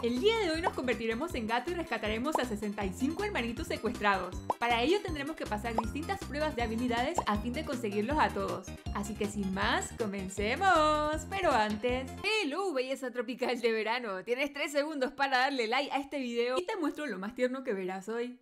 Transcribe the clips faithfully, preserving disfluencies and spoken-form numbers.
El día de hoy nos convertiremos en gato y rescataremos a sesenta y cinco hermanitos secuestrados. Para ello tendremos que pasar distintas pruebas de habilidades a fin de conseguirlos a todos. Así que sin más, comencemos. Pero antes... ¡Hello, belleza tropical de verano! Tienes tres segundos para darle like a este video y te muestro lo más tierno que verás hoy.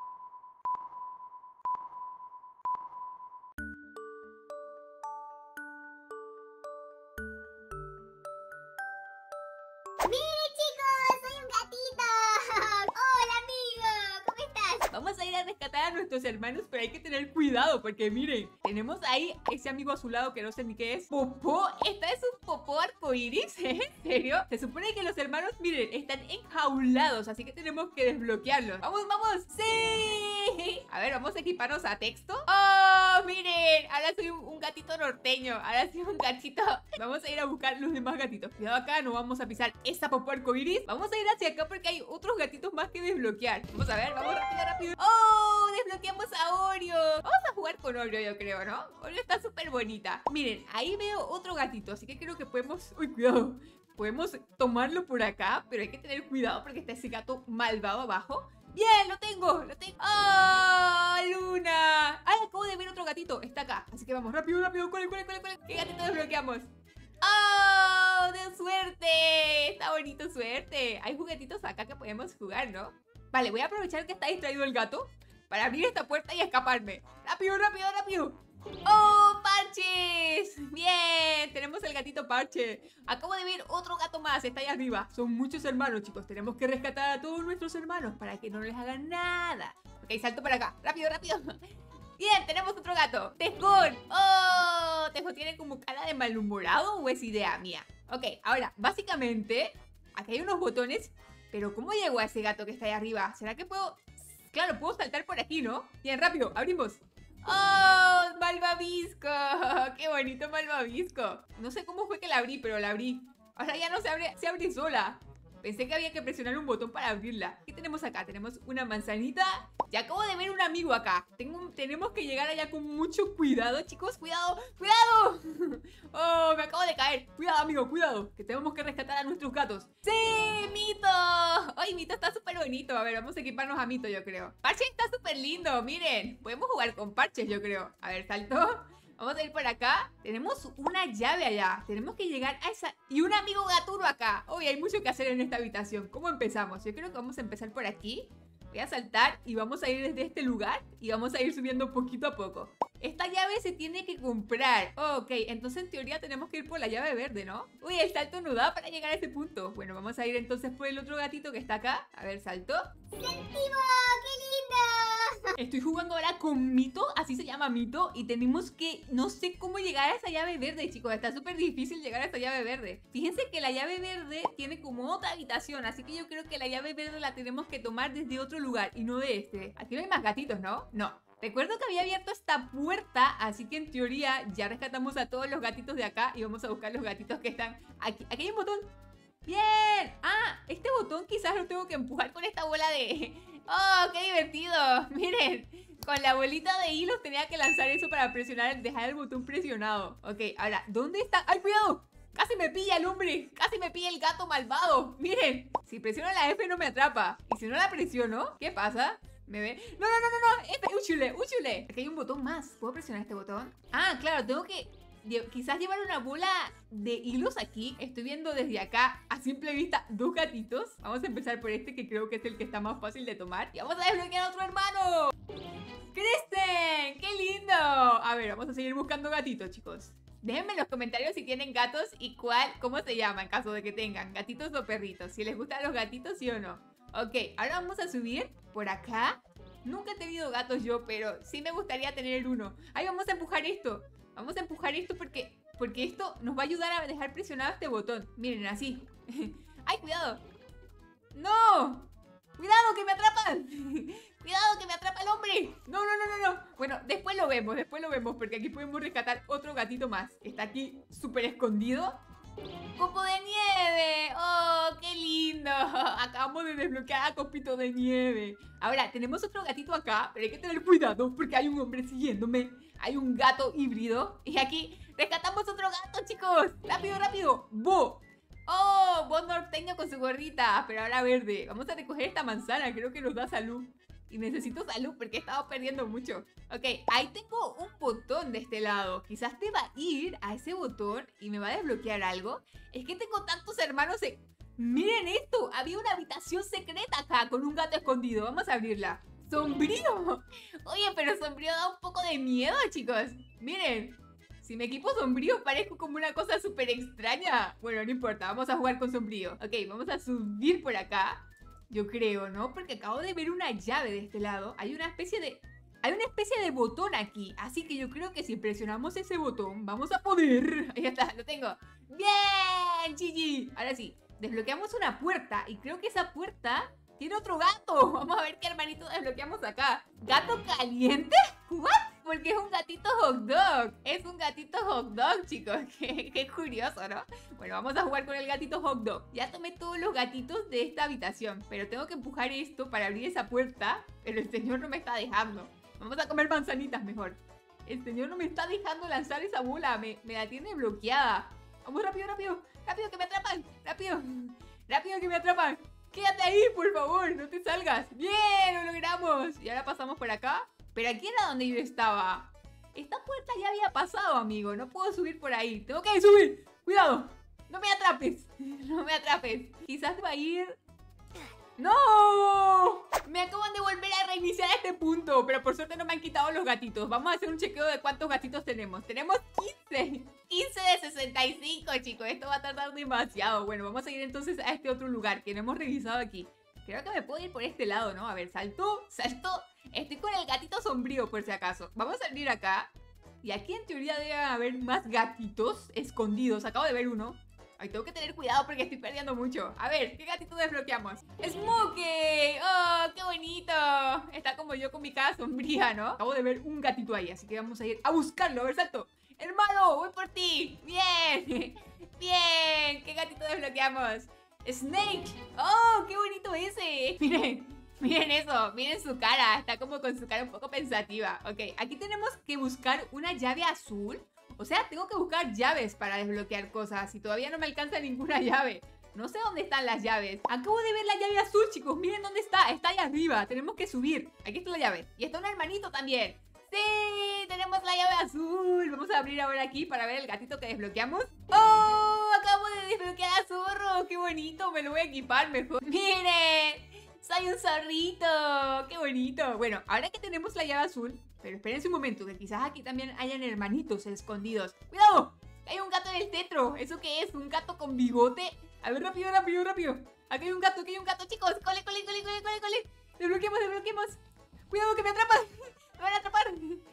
Vamos a ir a rescatar a nuestros hermanos, pero hay que tener cuidado porque miren, tenemos ahí a ese amigo a su lado que no sé ni qué es. ¿Popó? ¿Esta es un popó arcoiris? ¿En serio? Se supone que los hermanos, miren, están enjaulados, así que tenemos que desbloquearlos. ¡Vamos, vamos! ¡Sí! A ver, vamos a equiparnos a texto. ¡Oh, miren! Ahora soy un, un gatito norteño. Ahora soy un gatito. Vamos a ir a buscar los demás gatitos. Cuidado acá, no vamos a pisar esa popó arcoiris. Vamos a ir hacia acá porque hay otros gatitos más que desbloquear. Vamos a ver, vamos rápido, rápido. ¡Oh! Desbloqueamos a Oreo. Vamos a jugar con Oreo, yo creo, ¿no? Oreo está súper bonita. Miren, ahí veo otro gatito, así que creo que podemos... ¡Uy, cuidado! Podemos tomarlo por acá, pero hay que tener cuidado porque está ese gato malvado abajo. ¡Bien! ¡Lo tengo! ¡Lo tengo! ¡Oh! ¡Luna! ¡Ay! Acabo de ver otro gatito. Está acá. Así que vamos, rápido, rápido. ¡Corre, corre, corre, corre! ¿Qué gatito desbloqueamos? ¡Oh! ¡De suerte! Está bonito, suerte. Hay juguetitos acá que podemos jugar, ¿no? Vale, voy a aprovechar que está distraído el gato para abrir esta puerta y escaparme. ¡Rápido, rápido, rápido! ¡Oh, Parches! ¡Bien! Tenemos el gatito Parche. Acabo de ver otro gato más, está ahí arriba. Son muchos hermanos, chicos. Tenemos que rescatar a todos nuestros hermanos para que no les hagan nada. Ok, salto para acá. ¡Rápido, rápido! Bien, tenemos otro gato. ¡Tejón! ¡Oh! ¿Tejón tiene como cara de malhumorado o es idea mía? Ok, ahora, básicamente, aquí hay unos botones. Pero ¿cómo llego a ese gato que está ahí arriba? ¿Será que puedo...? Claro, puedo saltar por aquí, ¿no? Bien, rápido, abrimos. ¡Oh! ¡Malvavisco! ¡Qué bonito malvavisco! No sé cómo fue que la abrí, pero la abrí. Ahora ya no se abre, se abre sola. Pensé que había que presionar un botón para abrirla. ¿Qué tenemos acá? Tenemos una manzanita. Ya acabo de ver un amigo acá. Tengo, tenemos que llegar allá con mucho cuidado, chicos. ¡Cuidado! ¡Cuidado! ¡Oh! Me acabo de caer. Cuidado, amigo, cuidado. Que tenemos que rescatar a nuestros gatos. ¡Sí! ¡Mito! ¡Ay, Mito está súper bonito! A ver, vamos a equiparnos a Mito, yo creo. Parche está súper lindo, miren. Podemos jugar con Parches, yo creo. A ver, salto. Vamos a ir por acá. Tenemos una llave allá. Tenemos que llegar a esa... Y un amigo gaturo acá. Hoy hay mucho que hacer en esta habitación. ¿Cómo empezamos? Yo creo que vamos a empezar por aquí. Voy a saltar y vamos a ir desde este lugar. Y vamos a ir subiendo poquito a poco. Esta llave se tiene que comprar. Ok, entonces en teoría tenemos que ir por la llave verde, ¿no? Uy, el salto no da para llegar a ese punto. Bueno, vamos a ir entonces por el otro gatito que está acá. A ver, salto. ¡Séptimo! ¡Qué lindo! Estoy jugando ahora con Mito, así se llama Mito. Y tenemos que, no sé cómo llegar a esa llave verde, chicos. Está súper difícil llegar a esa llave verde. Fíjense que la llave verde tiene como otra habitación. Así que yo creo que la llave verde la tenemos que tomar desde otro lugar y no de este. Aquí no hay más gatitos, ¿no? No. Recuerdo que había abierto esta puerta, así que en teoría ya rescatamos a todos los gatitos de acá y vamos a buscar los gatitos que están aquí. Aquí hay un botón. ¡Bien! Ah, este botón quizás lo tengo que empujar con esta bola de... ¡Oh, qué divertido! Miren, con la bolita de hilos tenía que lanzar eso para presionar, dejar el botón presionado. Ok, ahora, ¿dónde está? ¡Ay, cuidado! Casi me pilla el hombre, casi me pilla el gato malvado. Miren, si presiono la F no me atrapa. Y si no la presiono, ¿qué pasa? ¿Me ve? ¡No, no, no, no! no! ¡Este! ¡Úchule! ¡Úchule! Aquí hay un botón más. ¿Puedo presionar este botón? Ah, claro, tengo que... Quizás llevar una bola de hilos aquí. Estoy viendo desde acá, a simple vista, dos gatitos. Vamos a empezar por este, que creo que es el que está más fácil de tomar. Y vamos a desbloquear a otro hermano. ¡Kristen! ¡Qué lindo! A ver, vamos a seguir buscando gatitos, chicos. Déjenme en los comentarios si tienen gatos y cuál, cómo se llama en caso de que tengan, gatitos o perritos. Si les gustan los gatitos, sí o no. Ok, ahora vamos a subir por acá. Nunca he tenido gatos yo, pero sí me gustaría tener uno. Ahí vamos a empujar esto. Vamos a empujar esto porque, porque esto nos va a ayudar a dejar presionado este botón. Miren, así. ¡Ay, cuidado! ¡No! ¡Cuidado, que me atrapan! ¡Cuidado, que me atrapa el hombre! ¡No, no, no, no, no! Bueno, después lo vemos, después lo vemos, porque aquí podemos rescatar otro gatito más. Está aquí súper escondido. ¡Copo de nieve! ¡Oh, qué lindo! Acabamos de desbloquear a Copito de nieve. Ahora, tenemos otro gatito acá, pero hay que tener cuidado porque hay un hombre siguiéndome. Hay un gato híbrido. Y aquí rescatamos otro gato, chicos. ¡Rápido, rápido! ¡Bo! ¡Oh! Voz norteño con su gorrita, pero ahora verde. Vamos a recoger esta manzana, creo que nos da salud. Y necesito salud porque he estado perdiendo mucho. Ok, ahí tengo un botón de este lado. Quizás te va a ir a ese botón y me va a desbloquear algo. Es que tengo tantos hermanos... E... ¡Miren esto! Había una habitación secreta acá con un gato escondido. Vamos a abrirla. ¡Sombrío! Oye, pero sombrío da un poco de miedo, chicos. Miren. Si me equipo sombrío parezco como una cosa súper extraña. Bueno, no importa, vamos a jugar con sombrío. Ok, vamos a subir por acá. Yo creo, ¿no? Porque acabo de ver una llave de este lado. Hay una especie de... Hay una especie de botón aquí. Así que yo creo que si presionamos ese botón vamos a poder... Ahí está, lo tengo. ¡Bien! G G. Ahora sí, desbloqueamos una puerta. Y creo que esa puerta tiene otro gato. Vamos a ver qué hermanito desbloqueamos acá. ¿Gato caliente? ¿What? Porque es un gatito hot dog. Es un gatito hot dog, chicos. Qué, qué curioso, ¿no? Bueno, vamos a jugar con el gatito hot dog. Ya tomé todos los gatitos de esta habitación, pero tengo que empujar esto para abrir esa puerta. Pero el señor no me está dejando. Vamos a comer manzanitas mejor. El señor no me está dejando lanzar esa bola. Me, me la tiene bloqueada. Vamos, rápido, rápido. Rápido, que me atrapan. Rápido. Rápido, que me atrapan. Quédate ahí, por favor. No te salgas. Bien, lo logramos. Y ahora pasamos por acá. Pero aquí era donde yo estaba. Esta puerta ya había pasado, amigo. No puedo subir por ahí. Tengo que subir. Cuidado. No me atrapes. No me atrapes. Quizás va a ir... ¡No! Me acaban de volver a reiniciar a este punto. Pero por suerte no me han quitado los gatitos. Vamos a hacer un chequeo de cuántos gatitos tenemos. Tenemos quince. quince de sesenta y cinco, chicos. Esto va a tardar demasiado. Bueno, vamos a ir entonces a este otro lugar que no hemos revisado aquí. Creo que me puedo ir por este lado, ¿no? A ver, saltó, saltó. Estoy con el gatito sombrío, por si acaso. Vamos a salir acá. Y aquí en teoría debe haber más gatitos escondidos. Acabo de ver uno. Ay, tengo que tener cuidado porque estoy perdiendo mucho. A ver, ¿qué gatito desbloqueamos? ¡Smokey! ¡Oh, qué bonito! Está como yo con mi cara sombría, ¿no? Acabo de ver un gatito ahí, así que vamos a ir a buscarlo. A ver, salto. ¡Hermano, voy por ti! ¡Bien! ¡Bien! ¿Qué gatito desbloqueamos? ¡Snake! ¡Oh, qué bonito ese! Miren, miren eso, miren su cara. Está como con su cara un poco pensativa. Ok, aquí tenemos que buscar una llave azul. O sea, tengo que buscar llaves para desbloquear cosas. Y todavía no me alcanza ninguna llave. No sé dónde están las llaves. Acabo de ver la llave azul, chicos. Miren dónde está. Está ahí arriba. Tenemos que subir. Aquí está la llave. Y está un hermanito también. ¡Sí! Tenemos la llave azul. Vamos a abrir ahora aquí para ver el gatito que desbloqueamos. ¡Oh! Acabo de desbloquear a Zorro. ¡Qué bonito! Me lo voy a equipar mejor. ¡Miren! ¡Soy un zorrito! ¡Qué bonito! Bueno, ahora que tenemos la llave azul... Pero espérense un momento, que quizás aquí también hayan hermanitos escondidos. ¡Cuidado! Hay un gato en el tetro. ¿Eso qué es? ¿Un gato con bigote? A ver, rápido, rápido, rápido. Aquí hay un gato, aquí hay un gato, chicos. ¡Cole, cole, cole, cole, cole, cole! ¡Desbloqueemos, desbloqueemos! ¡Cuidado que me atrapan! ¡Me van a atrapar!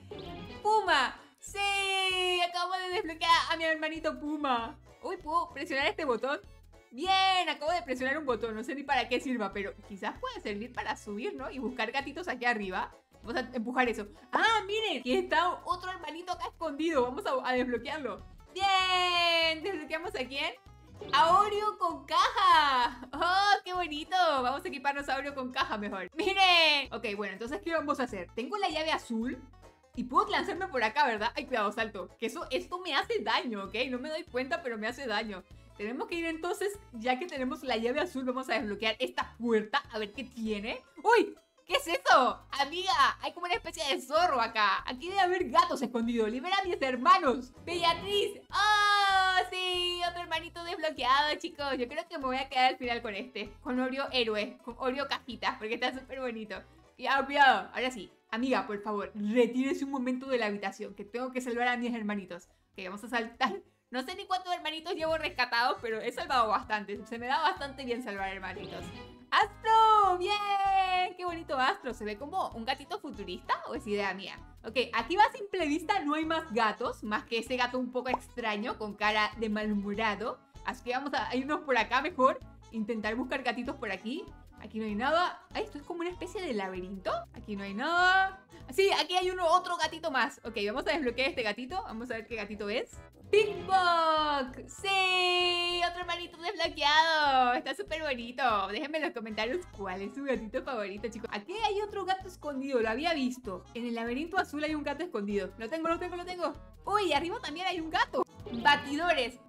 ¡Puma! ¡Sí! Acabo de desbloquear a mi hermanito Puma. Uy, ¿puedo presionar este botón? Bien, acabo de presionar un botón. No sé ni para qué sirva, pero quizás pueda servir para subir, ¿no? Y buscar gatitos aquí arriba. Vamos a empujar eso. ¡Ah, miren! Aquí está otro hermanito acá escondido. Vamos a, a desbloquearlo. ¡Bien! ¿Desbloqueamos a quién? ¡A Oreo con caja! ¡Oh, qué bonito! Vamos a equiparnos a Oreo con caja mejor. ¡Miren! Ok, bueno, entonces, ¿qué vamos a hacer? Tengo la llave azul y puedo lanzarme por acá, ¿verdad? ¡Ay, cuidado, salto! Que eso, esto me hace daño, ¿ok? No me doy cuenta, pero me hace daño. Tenemos que ir entonces, ya que tenemos la llave azul, vamos a desbloquear esta puerta. A ver qué tiene. ¡Uy! ¿Qué es eso? Amiga, hay como una especie de zorro acá. Aquí debe haber gatos escondidos. Libera a mis hermanos. Beatriz. ¡Oh, sí! Otro hermanito desbloqueado, chicos. Yo creo que me voy a quedar al final con este. Con Oreo héroe. Con Oreo cajitas. Porque está súper bonito. Cuidado, cuidado. Ahora sí. Amiga, por favor, retírese un momento de la habitación. Que tengo que salvar a mis hermanitos. Ok, vamos a saltar. No sé ni cuántos hermanitos llevo rescatados, pero he salvado bastante. Se me da bastante bien salvar hermanitos. ¡Astro! ¡Bien! ¡Qué bonito Astro! ¿Se ve como un gatito futurista o es idea mía? Ok, aquí va a simple vista, no hay más gatos, más que ese gato un poco extraño con cara de malhumorado. Así que vamos a irnos por acá mejor. Intentar buscar gatitos por aquí. Aquí no hay nada. Ay, esto es como una especie de laberinto. Aquí no hay nada. Sí, aquí hay uno, otro gatito más. Ok, vamos a desbloquear este gatito. Vamos a ver qué gatito es. ¡Pickpock! ¡Sí! Otro hermanito desbloqueado. Está súper bonito. Déjenme en los comentarios cuál es su gatito favorito, chicos. Aquí hay otro gato escondido. Lo había visto. En el laberinto azul hay un gato escondido. Lo tengo, lo tengo, lo tengo. Uy, arriba también hay un gato. batidores.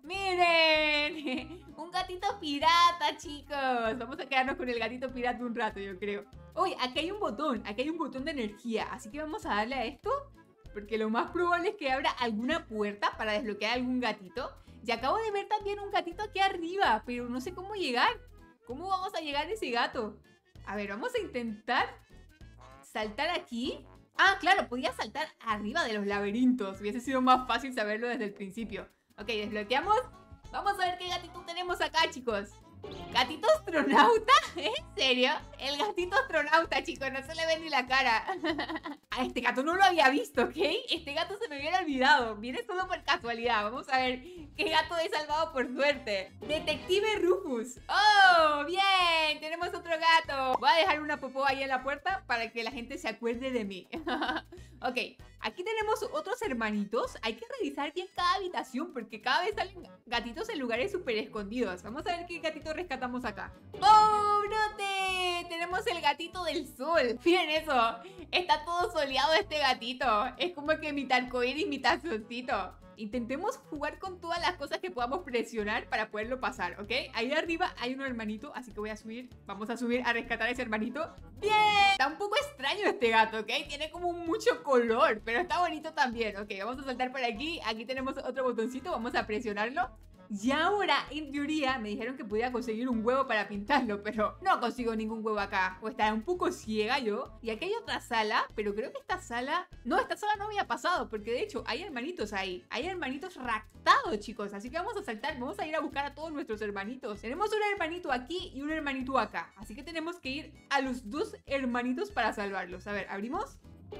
¡Miren! Un gatito pirata, chicos. Vamos a quedarnos con el gatito pirata un rato, yo creo. Uy, aquí hay un botón. Aquí hay un botón de energía. Así que vamos a darle a esto, porque lo más probable es que abra alguna puerta para desbloquear algún gatito. Y acabo de ver también un gatito aquí arriba, pero no sé cómo llegar. ¿Cómo vamos a llegar a ese gato? A ver, vamos a intentar saltar aquí. Ah, claro, podía saltar arriba de los laberintos. Hubiese sido más fácil saberlo desde el principio. Ok, desbloqueamos. Vamos a ver qué gatito tenemos acá, chicos. ¿Gatito astronauta? ¿En serio? El gatito astronauta, chicos, no se le ve ni la cara. A este gato no lo había visto, ¿ok? Este gato se me hubiera olvidado. Viene solo por casualidad. Vamos a ver qué gato he salvado por suerte. Detective Rufus. ¡Oh, bien! Tenemos otro gato. Voy a dejar una popó ahí en la puerta para que la gente se acuerde de mí. Ok, aquí tenemos otros hermanitos. Hay que revisar bien cada habitación porque cada vez salen gatitos en lugares súper escondidos. Vamos a ver qué gatito rescatamos acá. ¡Oh, brote! Tenemos el gatito del sol. Miren eso. Está todo soleado este gatito. Es como que mitad arcoíris, mitad solcito. Intentemos jugar con todas las cosas que podamos presionar para poderlo pasar, ¿ok? Ahí arriba hay un hermanito, así que voy a subir. Vamos a subir a rescatar a ese hermanito. ¡Bien! Está un poco extraño este gato, ¿ok? Tiene como mucho color, pero está bonito también. Ok, vamos a saltar por aquí. Aquí tenemos otro botoncito, vamos a presionarlo. Y ahora, en teoría, me dijeron que podía conseguir un huevo para pintarlo, pero no consigo ningún huevo acá. O estará un poco ciega yo. Y aquí hay otra sala, pero creo que esta sala... No, esta sala no había pasado, porque de hecho hay hermanitos ahí. Hay hermanitos raptados, chicos. Así que vamos a saltar, vamos a ir a buscar a todos nuestros hermanitos. Tenemos un hermanito aquí y un hermanito acá. Así que tenemos que ir a los dos hermanitos para salvarlos. A ver, ¿abrimos?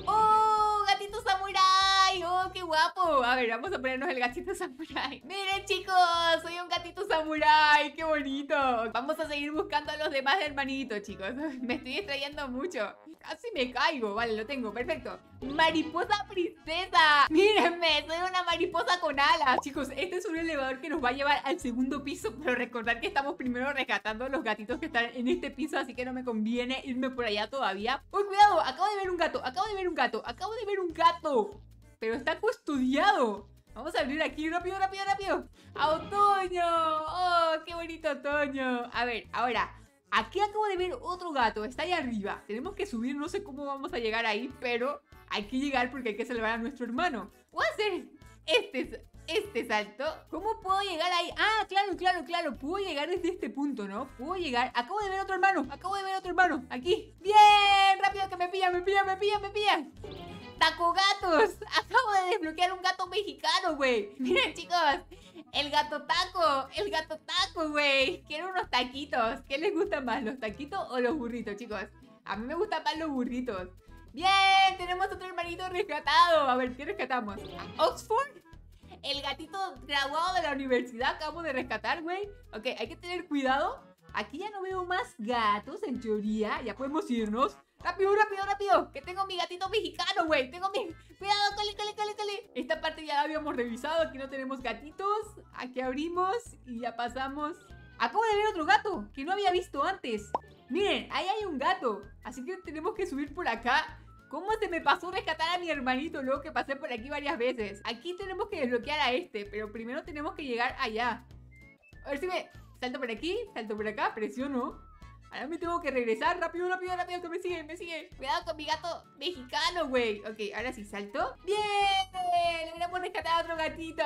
¡Oh! ¡Gatito samurái! ¡Oh, qué guapo! A ver, vamos a ponernos el gatito samurái. ¡Miren, chicos! Soy un gatito samurái. ¡Qué bonito! Vamos a seguir buscando a los demás hermanitos, chicos. Me estoy distrayendo mucho. Casi me caigo. Vale, lo tengo. Perfecto. ¡Mariposa princesa! ¡Mírenme! Soy una mariposa con alas. Chicos, este es un elevador que nos va a llevar al segundo piso. Pero recordad que estamos primero rescatando a los gatitos que están en este piso. Así que no me conviene irme por allá todavía. ¡Uy, cuidado! Acabo de ver un gato. Acabo de ver un gato. Acabo de ver un gato. Pero está custodiado. Vamos a abrir aquí. Rápido, rápido, rápido. ¡A otoño! ¡Oh, qué bonito otoño! A ver, ahora... Aquí acabo de ver otro gato, está ahí arriba. Tenemos que subir, no sé cómo vamos a llegar ahí, pero hay que llegar porque hay que salvar a nuestro hermano. Voy a hacer este, este salto. ¿Cómo puedo llegar ahí? Ah, claro, claro, claro. Puedo llegar desde este punto, ¿no? Puedo llegar... Acabo de ver otro hermano, acabo de ver otro hermano. Aquí. ¡Bien! Rápido que me pillan, me pillan, me pillan, me pillan. ¡Taco gatos! Acabo de desbloquear un gato mexicano, güey. Miren, chicos. El gato taco, el gato taco, güey. Quiero unos taquitos. ¿Qué les gustan más, los taquitos o los burritos, chicos? A mí me gustan más los burritos. Bien, tenemos otro hermanito rescatado. A ver, ¿qué rescatamos? ¿A Oxford? El gatito graduado de la universidad acabo de rescatar, güey. Ok, hay que tener cuidado. Aquí ya no veo más gatos, en teoría. Ya podemos irnos. ¡Rápido, rápido, rápido! Que tengo mi gatito mexicano, güey. Tengo mi... ¡Cuidado, cole, cole, cole, cole! Esta parte ya la habíamos revisado. Aquí no tenemos gatitos. Aquí abrimos y ya pasamos. Acabo de ver otro gato que no había visto antes. Miren, ahí hay un gato. Así que tenemos que subir por acá. ¿Cómo se me pasó rescatar a mi hermanito luego que pasé por aquí varias veces? Aquí tenemos que desbloquear a este, pero primero tenemos que llegar allá. A ver si me... Salto por aquí, salto por acá, presiono. Ahora me tengo que regresar. Rápido, rápido, rápido, que me sigue, me sigue. Cuidado con mi gato mexicano, güey. Ok, ahora sí, salto. ¡Bien! Logramos rescatar a otro gatito.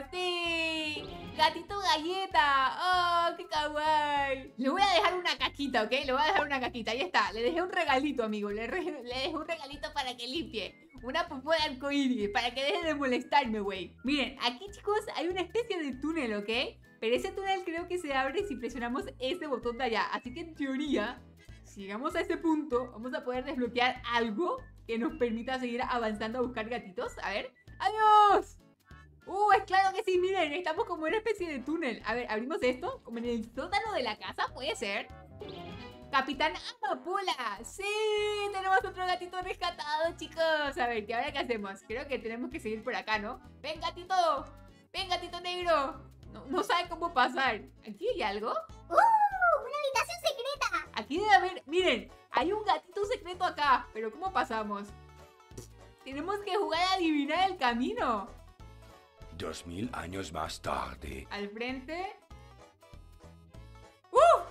¡Sí! Gatito galleta. ¡Oh, qué kawaii! Le voy a dejar una caquita, ¿ok? Le voy a dejar una caquita. Ahí está. Le dejé un regalito, amigo. Le, re le dejé un regalito para que limpie. Una popó de arcoíris. Para que deje de molestarme, güey. Miren, aquí, chicos, hay una especie de túnel, ¿ok? Pero ese túnel creo que se abre si presionamos este botón de allá. Así que en teoría, si llegamos a ese punto, vamos a poder desbloquear algo que nos permita seguir avanzando a buscar gatitos. A ver. ¡Adiós! ¡Uh! Es claro que sí, miren. Estamos como en una especie de túnel. A ver, abrimos esto. Como en el sótano de la casa, puede ser. Capitán Amapola. ¡Sí! Tenemos otro gatito rescatado, chicos. A ver, ¿qué ahora qué hacemos? Creo que tenemos que seguir por acá, ¿no? ¡Ven, gatito! ¡Ven, gatito negro! No, no sabe cómo pasar. ¿Aquí hay algo? ¡Uh! ¡Una habitación secreta! Aquí debe haber... Miren, hay un gatito secreto acá. Pero ¿cómo pasamos? Tenemos que jugar a adivinar el camino. Dos mil años más tarde. Al frente. ¡Uh!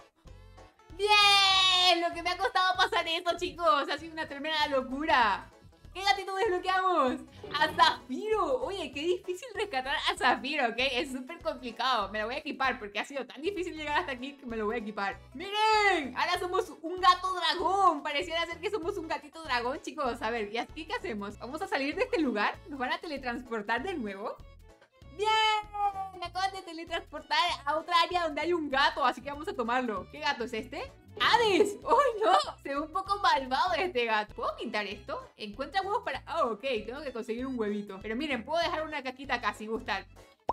¡Bien! Lo que me ha costado pasar esto, chicos. Ha sido una tremenda locura. ¿Qué gatito desbloqueamos? ¡A Zafiro! Oye, qué difícil rescatar a Zafiro, ¿ok? Es súper complicado. Me lo voy a equipar porque ha sido tan difícil llegar hasta aquí que me lo voy a equipar. ¡Miren! Ahora somos un gato dragón. Pareciera ser que somos un gatito dragón, chicos. A ver, ¿y aquí qué hacemos? ¿Vamos a salir de este lugar? ¿Nos van a teletransportar de nuevo? ¡Bien! Me acaban de teletransportar a otra área donde hay un gato, así que vamos a tomarlo. ¿Qué gato es este? ¡Hades! ¡Oh, no! Se ve un poco malvado este gato. ¿Puedo pintar esto? Encuentra huevos para... Ah, oh, ok. Tengo que conseguir un huevito. Pero miren, puedo dejar una caquita acá si gustan.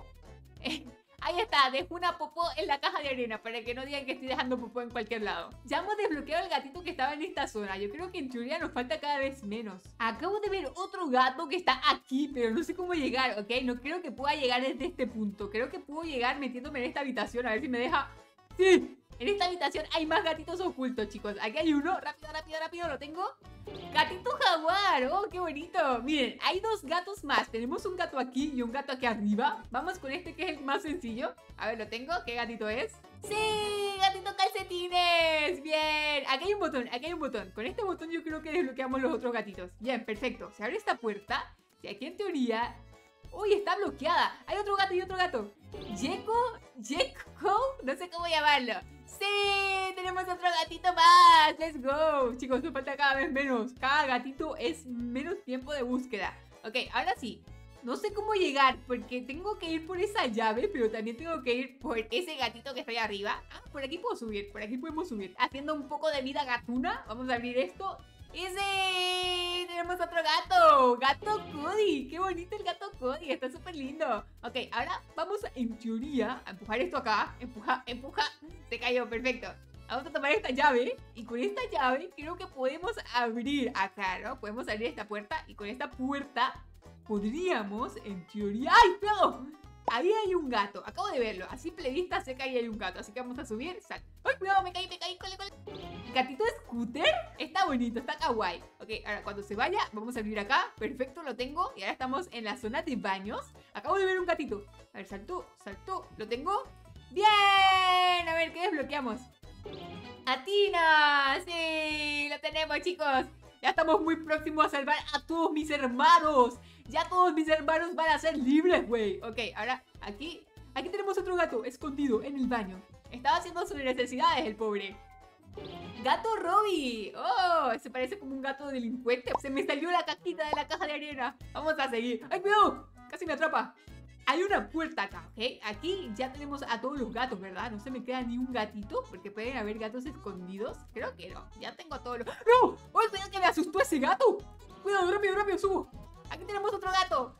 Eh, ahí está. Dejo una popó en la caja de arena para que no digan que estoy dejando popó en cualquier lado. Ya hemos desbloqueado el gatito que estaba en esta zona. Yo creo que en teoría nos falta cada vez menos. Acabo de ver otro gato que está aquí, pero no sé cómo llegar, ¿ok? No creo que pueda llegar desde este punto. Creo que puedo llegar metiéndome en esta habitación. A ver si me deja... ¡Sí! En esta habitación hay más gatitos ocultos, chicos. Aquí hay uno. Rápido, rápido, rápido. Lo tengo. Gatito jaguar. Oh, qué bonito. Miren, hay dos gatos más. Tenemos un gato aquí y un gato aquí arriba. Vamos con este que es el más sencillo. A ver, lo tengo. ¿Qué gatito es? ¡Sí! ¡Gatito calcetines! ¡Bien! Aquí hay un botón. Aquí hay un botón. Con este botón yo creo que desbloqueamos los otros gatitos. Bien, perfecto. Se abre esta puerta. Y aquí en teoría... ¡Uy! Está bloqueada. Hay otro gato y otro gato. ¿Yeko? ¿Yeko? No sé cómo llamarlo. ¡Sí! ¡Tenemos otro gatito más! ¡Let's go! Chicos, nos falta cada vez menos. Cada gatito es menos tiempo de búsqueda. Ok, ahora sí. No sé cómo llegar porque tengo que ir por esa llave, pero también tengo que ir por ese gatito que está ahí arriba. Ah, por aquí puedo subir, por aquí podemos subir. Haciendo un poco de vida gatuna. Vamos a abrir esto. ¡Y sí! ¡Tenemos otro gato! ¡Gato Cody! ¡Qué bonito el gato Cody! Está súper lindo. Ok, ahora vamos, en teoría, a empujar esto acá. Empuja, empuja. Se cayó, perfecto. Vamos a tomar esta llave. Y con esta llave creo que podemos abrir acá, ¿no? Podemos abrir esta puerta. Y con esta puerta podríamos, en teoría... ¡Ay, cuidado! Ahí hay un gato. Acabo de verlo. A simple vista sé que ahí hay un gato. Así que vamos a subir. Sal. ¡Ay, cuidado! Me caí, me caí. Cole, cole. El gatito scooter está bonito, está kawaii. Ok, ahora cuando se vaya, vamos a abrir acá. Perfecto, lo tengo. Y ahora estamos en la zona de baños. Acabo de ver un gatito. A ver, saltó, saltó. ¿Lo tengo? ¡Bien! A ver, ¿qué desbloqueamos? ¡Atina! ¡Sí! Lo tenemos, chicos. Ya estamos muy próximos a salvar a todos mis hermanos. Ya todos mis hermanos van a ser libres, güey. Ok, ahora aquí Aquí tenemos otro gato escondido en el baño. Estaba haciendo sus necesidades el pobre. ¡Gato Robby! ¡Oh! Se parece como un gato delincuente. Se me salió la caquita de la caja de arena. Vamos a seguir. ¡Ay, cuidado! Casi me atrapa. Hay una puerta acá, ¿ok? Aquí ya tenemos a todos los gatos, ¿verdad? No se me queda ni un gatito, porque pueden haber gatos escondidos. Creo que no. Ya tengo a todos los... ¡No! ¡Oh, cuidado que me asustó ese gato! ¡Cuidado, rápido, rápido, subo! Aquí tenemos otro gato.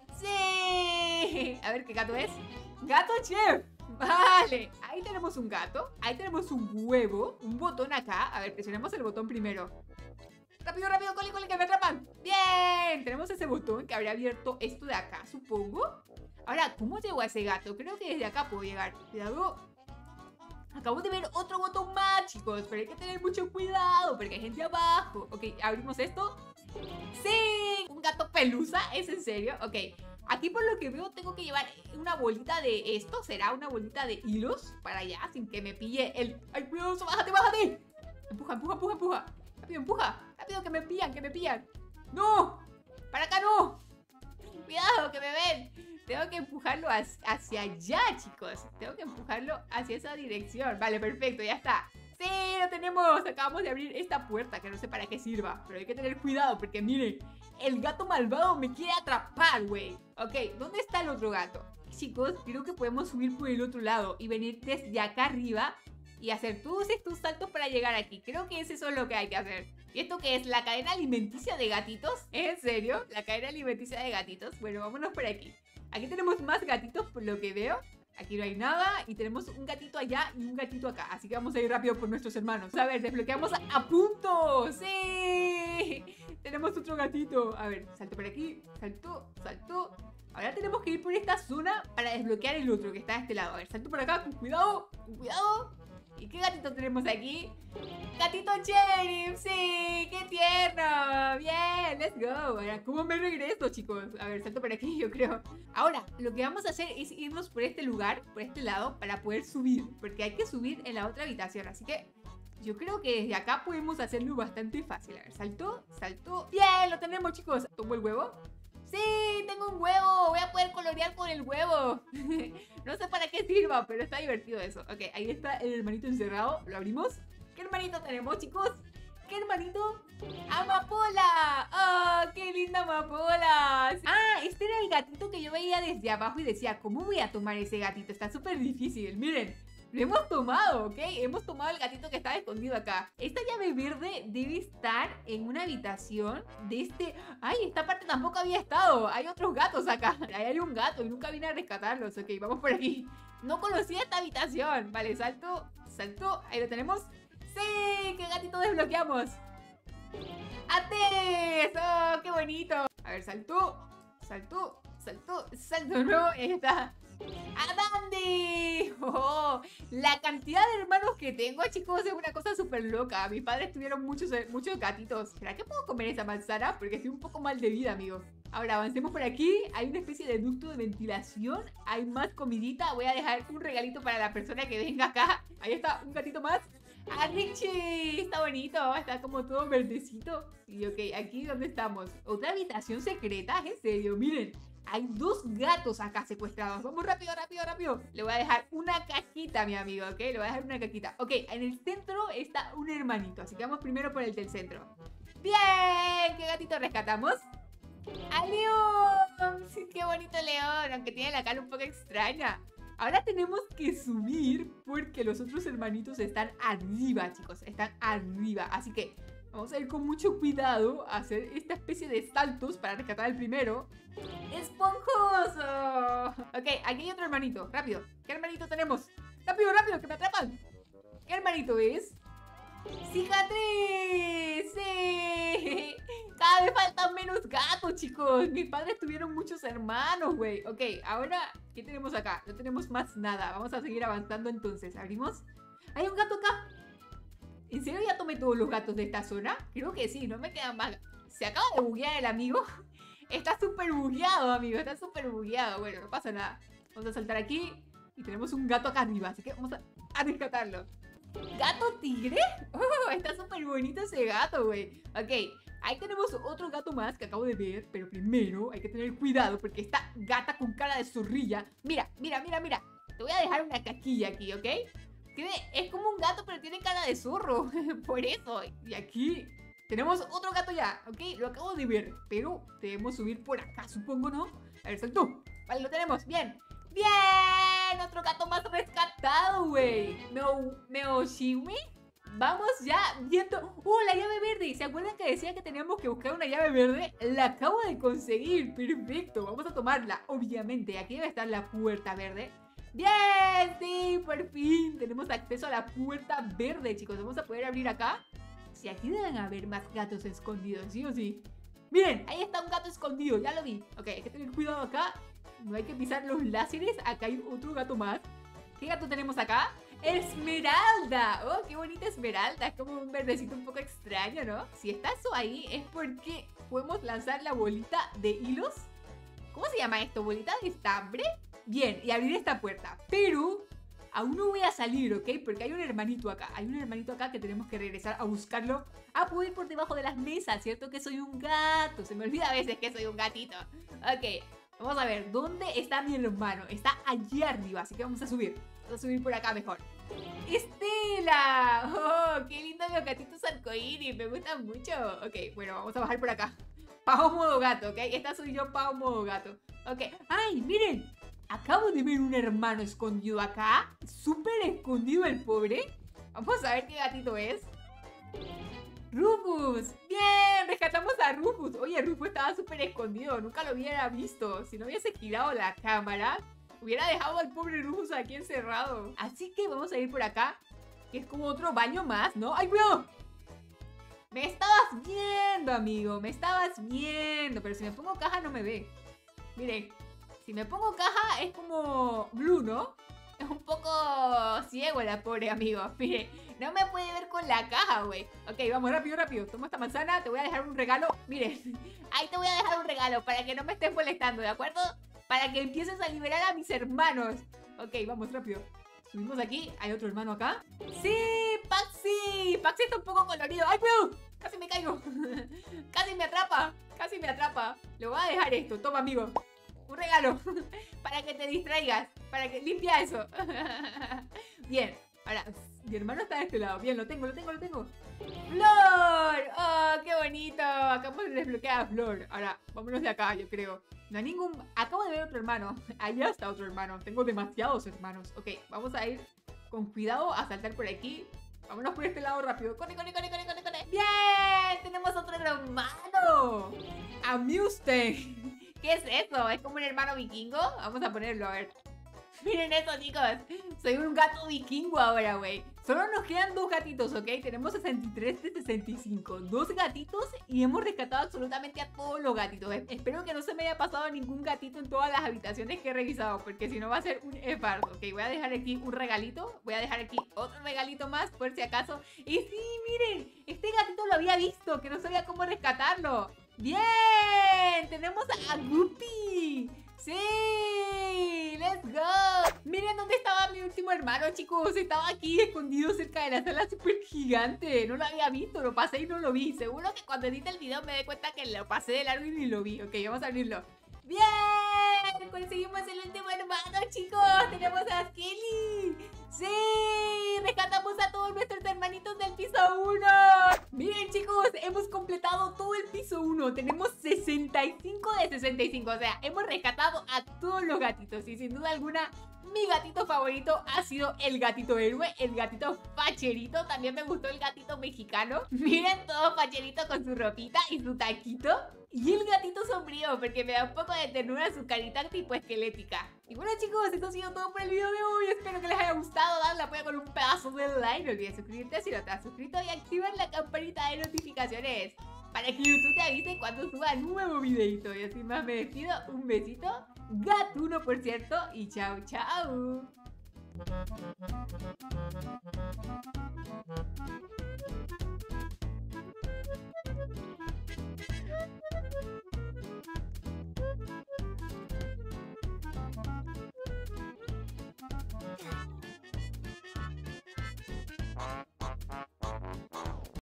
¡Sí! A ver, ¿qué gato es? ¡Gato Chef! Vale, ahí tenemos un gato. Ahí tenemos un huevo, un botón acá. A ver, presionemos el botón primero. Rápido, rápido, cole, cole, que me atrapan. Bien, tenemos ese botón que habría abierto esto de acá, supongo. Ahora, ¿cómo llegó a ese gato? Creo que desde acá puedo llegar. Cuidado. Acabo de ver otro botón más, chicos. Pero hay que tener mucho cuidado porque hay gente abajo. Ok, abrimos esto. ¡Sí! ¿Un gato pelusa? ¿Es en serio? Ok. Aquí por lo que veo tengo que llevar una bolita de esto. ¿Será una bolita de hilos? Para allá, sin que me pille el... ¡Ay, cuidado! ¡Bájate, bájate! Empuja, empuja, empuja, empuja. Rápido, empuja. Rápido, que me pillan, que me pillan. ¡No! ¡Para acá no! ¡Cuidado, que me ven! Tengo que empujarlo hacia allá, chicos. Tengo que empujarlo hacia esa dirección. Vale, perfecto, ya está. ¡Sí, lo tenemos! Acabamos de abrir esta puerta, que no sé para qué sirva. Pero hay que tener cuidado, porque miren, el gato malvado me quiere atrapar, güey. Ok, ¿dónde está el otro gato? Chicos, creo que podemos subir por el otro lado y venir desde acá arriba y hacer todos estos saltos para llegar aquí. Creo que es eso lo que hay que hacer. ¿Y esto qué es? ¿La cadena alimenticia de gatitos? ¿Es en serio? ¿La cadena alimenticia de gatitos? Bueno, vámonos por aquí. Aquí tenemos más gatitos por lo que veo. Aquí no hay nada. Y tenemos un gatito allá y un gatito acá. Así que vamos a ir rápido por nuestros hermanos. A ver, desbloqueamos a, a punto. ¡Sí! Tenemos otro gatito. A ver, salto por aquí. Salto, salto. Ahora tenemos que ir por esta zona para desbloquear el otro que está de este lado. A ver, salto por acá. Con cuidado, con cuidado. ¿Y qué gatito tenemos aquí? ¡Gatito Sheriff! ¡Sí! ¡Qué tierno! ¡Bien! ¡Let's go! Ahora, ¿cómo me regreso, chicos? A ver, salto por aquí, yo creo. Ahora, lo que vamos a hacer es irnos por este lugar, por este lado, para poder subir. Porque hay que subir en la otra habitación. Así que yo creo que desde acá podemos hacerlo bastante fácil. A ver, salto, salto. ¡Bien! Lo tenemos, chicos. ¿Tomo el huevo? ¡Sí! ¡Tengo un huevo! Voy a poder colorear con el huevo. No sé para qué sirva, pero está divertido eso. Ok, ahí está el hermanito encerrado. ¿Lo abrimos? ¿Qué hermanito tenemos, chicos? ¿Qué hermanito? ¡Amapola! ¡Oh, qué linda Amapola! Ah, este era el gatito que yo veía desde abajo y decía, ¿cómo voy a tomar ese gatito? Está súper difícil. Miren, lo hemos tomado, ¿ok? Hemos tomado el gatito que estaba escondido acá. Esta llave verde debe estar en una habitación de este... ¡Ay! Esta parte tampoco había estado. Hay otros gatos acá. Ahí hay un gato y nunca vine a rescatarlos. Ok, vamos por aquí. No conocía esta habitación. Vale, salto, salto. Ahí lo tenemos. ¡Sí! ¿Qué gatito desbloqueamos? ¡Ates! ¡Oh, qué bonito! A ver, salto, salto, salto, salto de nuevo. Ahí está. ¡A Dandy! ¡Oh! La cantidad de hermanos que tengo, chicos, es una cosa súper loca. Mis padres tuvieron muchos, muchos gatitos. ¿Será que puedo comer esa manzana? Porque estoy un poco mal de vida, amigos. Ahora, avancemos por aquí. Hay una especie de ducto de ventilación. Hay más comidita. Voy a dejar un regalito para la persona que venga acá. Ahí está, un gatito más. ¡Ah, Richie! Está bonito, está como todo verdecito. Y ok, aquí ¿dónde estamos? ¿Otra habitación secreta? ¿En serio? Miren, hay dos gatos acá secuestrados. Vamos rápido, rápido, rápido. Le voy a dejar una cajita, mi amigo, ¿ok? Le voy a dejar una cajita. Ok, en el centro está un hermanito, así que vamos primero por el del centro. ¡Bien! ¿Qué gatito rescatamos? ¡A León! Sí, ¡qué bonito León! Aunque tiene la cara un poco extraña. Ahora tenemos que subir porque los otros hermanitos están arriba, chicos. Están arriba. Así que vamos a ir con mucho cuidado a hacer esta especie de saltos para rescatar al primero. ¡Esponjoso! Ok, aquí hay otro hermanito. Rápido. ¿Qué hermanito tenemos? ¡Rápido, rápido! ¡Que me atrapan! ¿Qué hermanito es? ¡Cicatriz! ¡Sí! Cada vez faltan menos gatos, chicos. Mis padres tuvieron muchos hermanos, güey. Ok, ahora, ¿qué tenemos acá? No tenemos más nada. Vamos a seguir avanzando entonces. ¿Abrimos? ¡Hay un gato acá! ¿En serio ya tomé todos los gatos de esta zona? Creo que sí, no me quedan más. Se acaba de buguear el amigo. Está súper bugueado, amigo. Está súper bugueado. Bueno, no pasa nada. Vamos a saltar aquí. Y tenemos un gato acá arriba. Así que vamos a, a rescatarlo. ¿Gato tigre? Oh, está súper bonito ese gato, güey. Ok, ahí tenemos otro gato más que acabo de ver. Pero primero hay que tener cuidado porque esta gata con cara de zorrilla. Mira, mira, mira, mira. Te voy a dejar una caquilla aquí, ¿ok? Tiene, es como un gato pero tiene cara de zorro. Por eso. Y aquí tenemos otro gato ya, ¿ok? Lo acabo de ver. Pero debemos subir por acá, supongo, ¿no? A ver, saltó. Vale, lo tenemos, bien. ¡Bien! Otro gato más rescatado, güey. No, Meoshimi. Vamos ya viendo... ¡Oh, la llave verde! ¿Se acuerdan que decía que teníamos que buscar una llave verde? La acabo de conseguir. Perfecto. Vamos a tomarla. Obviamente, aquí debe estar la puerta verde. ¡Bien! Sí, por fin. Tenemos acceso a la puerta verde, chicos. Vamos a poder abrir acá. Si aquí deben haber más gatos escondidos, ¿sí o sí? Miren, ahí está un gato escondido. Ya lo vi. Ok, hay que tener cuidado acá. No hay que pisar los láseres. Acá hay otro gato más. ¿Qué gato tenemos acá? ¡Esmeralda! ¡Oh, qué bonita Esmeralda! Es como un verdecito un poco extraño, ¿no? Si está eso ahí es porque podemos lanzar la bolita de hilos. ¿Cómo se llama esto? ¿Bolita de estambre? Bien, y abrir esta puerta. Pero aún no voy a salir, ¿ok? Porque hay un hermanito acá. Hay un hermanito acá que tenemos que regresar a buscarlo. A poder por debajo de las mesas, ¿cierto? Que soy un gato. Se me olvida a veces que soy un gatito. Ok. Vamos a ver, ¿dónde está mi hermano? Está allí arriba, así que vamos a subir. Vamos a subir por acá mejor. ¡Estela! ¡Oh, qué lindo los gatitos arcoíris! Me gustan mucho. Ok, bueno, vamos a bajar por acá. Pau modo gato, ¿ok? Esta soy yo, Pau modo gato. Ok. ¡Ay, miren! Acabo de ver un hermano escondido acá. Súper escondido el pobre. Vamos a ver qué gatito es. ¡Rufus! ¡Bien! Rescatamos a Rufus. Oye, Rufus estaba súper escondido. Nunca lo hubiera visto. Si no hubiese girado la cámara, hubiera dejado al pobre Rufus aquí encerrado. Así que vamos a ir por acá, que es como otro baño más, ¿no? ¡Ay, cuidado! Me estabas viendo, amigo. Me estabas viendo. Pero si me pongo caja no me ve. Miren, si me pongo caja es como blue, ¿no? Es un poco ciego la pobre amigo. Mire, no me puede ver con la caja, güey. Ok, vamos, rápido, rápido. Toma esta manzana, te voy a dejar un regalo. Mire, ahí te voy a dejar un regalo para que no me estés molestando, ¿de acuerdo? Para que empieces a liberar a mis hermanos. Ok, vamos, rápido. Subimos aquí, hay otro hermano acá. ¡Sí! ¡Paxi! Paxi está un poco colorido. ¡Ay, cuidado! Casi me caigo. Casi me atrapa. Casi me atrapa. Le voy a dejar esto. Toma, amigo. Un regalo. Para que te distraigas. Para que limpia eso. Bien. Ahora, mi hermano está de este lado. Bien, lo tengo, lo tengo, lo tengo. ¡Flor! ¡Oh, qué bonito! Acabamos de desbloquear a Flor. Ahora, vámonos de acá, yo creo. No hay ningún... Acabo de ver otro hermano. Allá está otro hermano. Tengo demasiados hermanos. Ok, vamos a ir con cuidado a saltar por aquí. Vámonos por este lado rápido. ¡Corre, corre, corre, corre, corre, corre! ¡Bien! ¡Tenemos otro hermano! ¡Amusten! ¿Qué es eso? ¿Es como un hermano vikingo? Vamos a ponerlo, a ver. Miren eso, chicos. Soy un gato vikingo ahora, güey. Solo nos quedan dos gatitos, ¿ok? Tenemos sesenta y tres de sesenta y cinco. Dos gatitos y hemos rescatado absolutamente a todos los gatitos. Espero que no se me haya pasado ningún gatito en todas las habitaciones que he revisado, porque si no va a ser un esfarzo. Ok, voy a dejar aquí un regalito. Voy a dejar aquí otro regalito más, por si acaso. Y sí, miren, este gatito lo había visto, que no sabía cómo rescatarlo. ¡Bien! ¡Tenemos a Guppy! ¡Sí! ¡Let's go! Miren dónde estaba mi último hermano, chicos. Estaba aquí escondido cerca de la sala súper gigante. No lo había visto, lo pasé y no lo vi. Seguro que cuando edite el video me dé cuenta que lo pasé de largo y ni lo vi. Ok, vamos a abrirlo. ¡Bien! Conseguimos el último hermano, chicos. Tenemos a Skelly. ¡Sí! Rescatamos a todos nuestros hermanitos del piso uno. Miren, chicos, hemos completado todo el piso uno. Tenemos sesenta y cinco de sesenta y cinco. O sea, hemos rescatado a todos los gatitos. Y sin duda alguna, mi gatito favorito ha sido el gatito héroe, el gatito facherito. También me gustó el gatito mexicano. Miren, todo facherito con su ropita y su taquito. Y el gatito sombrío, porque me da un poco de ternura su carita tipo esquelética. Y bueno, chicos, esto ha sido todo por el video de hoy. Espero que les haya gustado. Dale apoyo con un pedazo de like. No olvides suscribirte si no te has suscrito y activar la campanita de notificaciones para que YouTube te avise cuando suba nuevo videito. Y así más me despido. Un besito gatuno, por cierto. Y chao, chao.